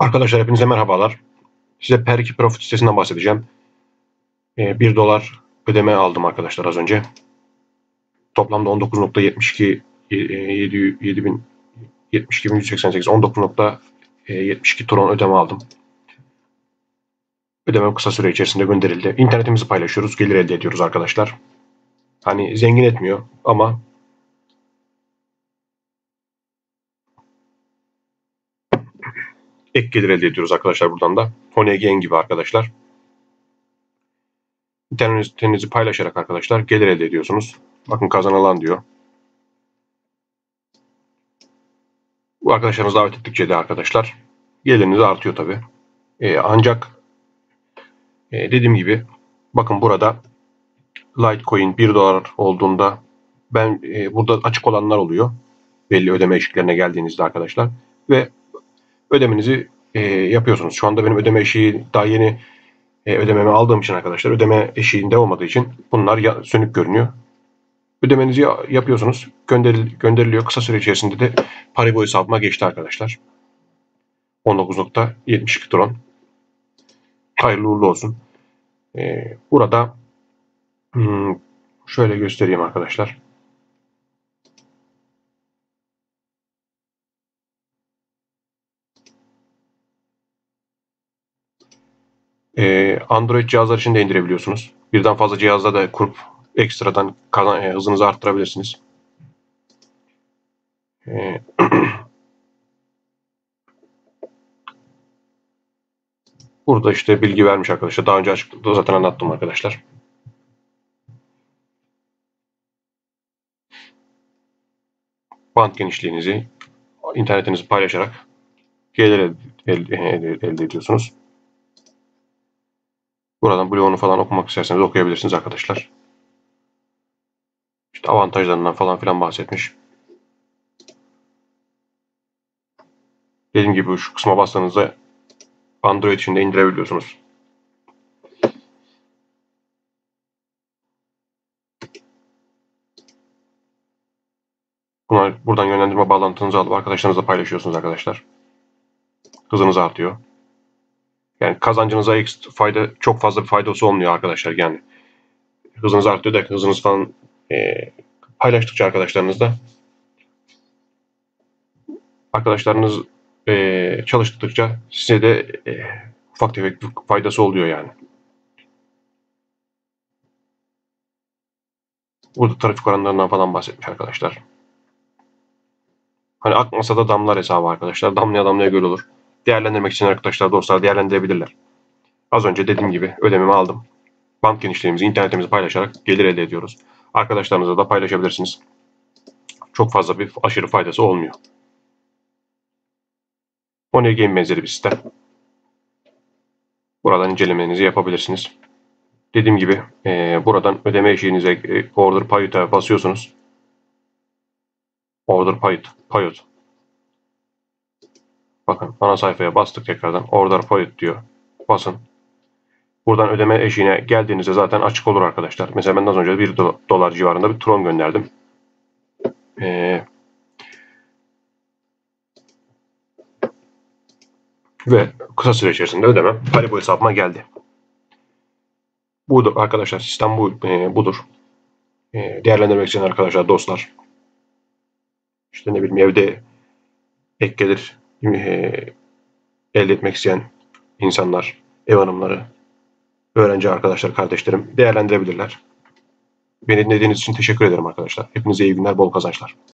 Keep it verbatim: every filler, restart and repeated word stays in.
Arkadaşlar hepinize merhabalar. Size Per iki Profit sitesinden bahsedeceğim. Ee, bir dolar ödeme aldım arkadaşlar az önce. Toplamda on dokuz nokta yetmiş iki yedi bin yetmiş iki bin yüz seksen sekiz on dokuz nokta yetmiş iki tron ödeme aldım. Ödeme kısa süre içerisinde gönderildi. İnternetimizi paylaşıyoruz, gelir elde ediyoruz arkadaşlar. Hani zengin etmiyor ama ek gelir elde ediyoruz arkadaşlar buradan da. Honey Gain gibi arkadaşlar. İnternetinizi paylaşarak arkadaşlar gelir elde ediyorsunuz. Bakın kazanılan diyor. Bu arkadaşlarınızı davet ettikçe de arkadaşlar geliriniz artıyor tabi. Ee, ancak e, dediğim gibi bakın burada Litecoin bir dolar olduğunda ben e, burada açık olanlar oluyor. Belli ödeme eşiklerine geldiğinizde arkadaşlar. Ve ödemenizi e, yapıyorsunuz. Şu anda benim ödeme eşiği daha yeni e, ödememi aldığım için arkadaşlar ödeme eşiğinde olmadığı için bunlar ya, sönük görünüyor. Ödemenizi yapıyorsunuz. Gönderil, gönderiliyor. Kısa süre içerisinde de Paribu hesabıma geçti arkadaşlar. on dokuz nokta yetmiş iki tron. Hayırlı uğurlu olsun. Ee, burada hmm, şöyle göstereyim arkadaşlar. Ee, Android cihazlar için de indirebiliyorsunuz. Birden fazla cihazda da kurup ekstradan kazan, e, hızınızı arttırabilirsiniz. Ee, Burada işte bilgi vermiş arkadaşlar. Daha önce açıklıkta zaten anlattım arkadaşlar. Band genişliğinizi internetinizi paylaşarak gelir elde, elde, elde, elde ediyorsunuz. Buradan bloğunu falan okumak isterseniz okuyabilirsiniz arkadaşlar. İşte avantajlarından falan filan bahsetmiş. Dediğim gibi şu kısma bastığınızda Android için de indirebiliyorsunuz. Bunlar, buradan yönlendirme bağlantınızı alıp arkadaşlarınızla paylaşıyorsunuz arkadaşlar. Hızınız artıyor. Yani kazancınıza ekstra fayda, çok fazla bir faydası olmuyor arkadaşlar yani. Hızınız artıyor da hızınız falan e, paylaştıkça arkadaşlarınızla arkadaşlarınız e, çalıştıkça size de e, ufak tefek bir faydası oluyor yani. Burada trafik oranlarından falan bahsetmiş arkadaşlar. Hani akmasa da damlar hesabı arkadaşlar. Damlaya damlaya göl olur. Değerlendirmek için arkadaşlar dostlar değerlendirebilirler. Az önce dediğim gibi ödememi aldım. Band genişliğimizi internetimizi paylaşarak gelir elde ediyoruz. Arkadaşlarınızla da paylaşabilirsiniz. Çok fazla bir aşırı faydası olmuyor. Honey Game benzeri bir sistem. Buradan incelemenizi yapabilirsiniz. Dediğim gibi e, buradan ödeme eşiğinize e, Order Payot'a basıyorsunuz. Order Payot. Payot. Bakın ana sayfaya bastık tekrardan. Order Payot diyor. Basın. Buradan ödeme eşiğine geldiğinizde zaten açık olur arkadaşlar. Mesela ben az önce bir dolar civarında bir tron gönderdim. Ee, ve kısa süre içerisinde ödemem Paribu hesabıma geldi. Budur arkadaşlar. Sistem bu, e, budur. E, değerlendirmek için arkadaşlar dostlar. İşte ne bileyim evde ek gelir e, elde etmek isteyen insanlar, ev hanımları, öğrenci arkadaşlar, kardeşlerim değerlendirebilirler. Beni dinlediğiniz için teşekkür ederim arkadaşlar. Hepinize iyi günler, bol kazançlar.